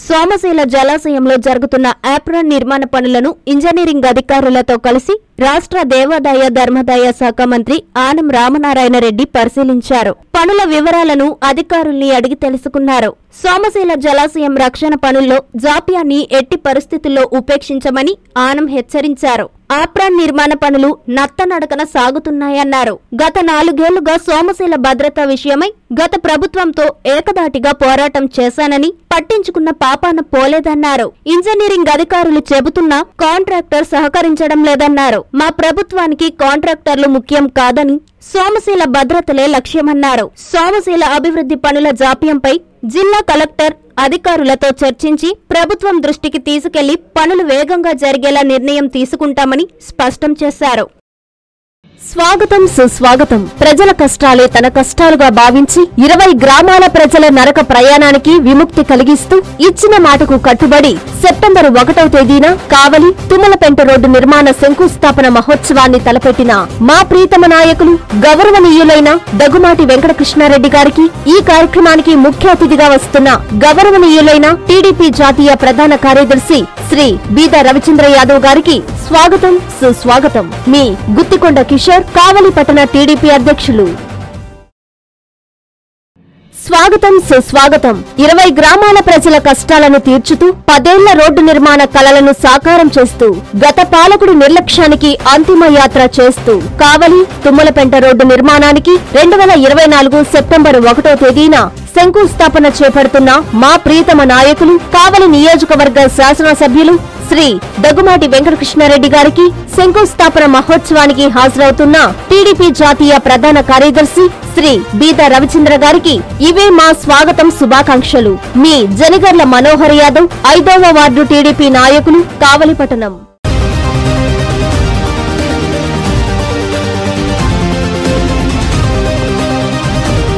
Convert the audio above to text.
సోమశీల జలాశయంలో జరుగుతున్న ఆప్రాన్ నిర్మాణ పనులను ఇంజనీరింగ్ అధికారులతో కలిసి రాష్ట్ర దేవాదాయ ధర్మాదాయ శాఖ మంత్రి ఆనం రామనారాయణ రెడ్డి పరిశీలించారు. పనుల వివరాలను అధికారుల్ని అడిగి తెలుసుకున్నారు. సోమశీల జలాశయం రక్షణ పనుల్లో జాప్యాన్ని ఎట్టి పరిస్థితుల్లో ఉపేక్షించమని ఆనం హెచ్చరించారు. ఆప్రాన్ నిర్మాణ పనులు నత్తనడకన సాగుతున్నాయన్నారు. గత 4 ఏళ్లుగా సోమశీల భద్రత విషయమై గత ప్రభుత్వంతో ఏకదాటిగా పోరాటం చేశానని పట్టించుకున్న పాపాన పోలేదన్నారు. ఇంజనీరింగ్ అధికారులు చెబుతున్నా కాంట్రాక్టర్ సహకరించడం లేదన్నారు. మా ప్రభుత్వానికి కాంట్రాక్టర్లు ముఖ్యం కాదని సోమశీల భద్రతలే లక్ష్యమన్నారు. సోమశీల అభివృద్ధి పనుల జాప్యంపై జిల్లా కలెక్టర్ అధికారులతో చర్చించి ప్రభుత్వం దృష్టికి తీసుకెళ్లి పనులు వేగంగా జరిగేలా నిర్ణయం తీసుకుంటామని స్పష్టం చేశారు. స్వాగతం సుస్వాగతం. ప్రజల కష్టాలే తన కష్టాలుగా భావించి 20 గ్రామాల ప్రజల నరక ప్రయాణానికి విముక్తి కలిగిస్తూ ఇచ్చిన మాటకు కట్టుబడి సెప్టెంబర్ 1వ తేదీన కావలి తుమ్మలపెంట రోడ్డు నిర్మాణ శంకుస్థాపన మహోత్సవాన్ని తలపెట్టిన మా ప్రీతమ నాయకులు గౌరవనీయులైన దగుమాటి వెంకటకృష్ణారెడ్డి గారికి ఈ కార్యక్రమానికి ముఖ్య అతిథిగా వస్తున్న గౌరవనీయులైన టీడీపీ జాతీయ ప్రధాన కార్యదర్శి శ్రీ బీదా రవిచంద్ర యాదవ్ గారికి స్వాగతం సుస్వాగతం. మీ గుత్తికొండ కిషోర్, కావలి పట్టణ టీడీపీ అధ్యక్షులు. స్వాగతం సుస్వాగతం. 20 గ్రామాల ప్రజల కష్టాలను తీర్చుతూ 10 ఏళ్ల రోడ్డు నిర్మాణ కలలను సాకారం చేస్తూ గత పాలకుడి నిర్లక్ష్యానికి అంతిమ యాత్ర చేస్తూ కావలి తుమ్మలపెంట రోడ్డు నిర్మాణానికి 2024 సెప్టెంబర్ 1వ తేదీన శంకుస్థాపన చేపడుతున్న మా ప్రీతమ నాయకులు కావలి నియోజకవర్గ శాసనసభ్యులు శ్రీ దగుమాటి వెంకటకృష్ణారెడ్డి గారికి శంకుస్థాపన మహోత్సవానికి హాజరవుతున్న టీడీపీ జాతీయ ప్రధాన కార్యదర్శి శ్రీ బీదా రవిచంద్ర గారికి ఇవే మా స్వాగతం శుభాకాంక్షలు. మీ జనగర్ల మనోహర్ యాదవ్, 5వ వార్డు టీడీపీ నాయకులు, కావలిపట్టణం.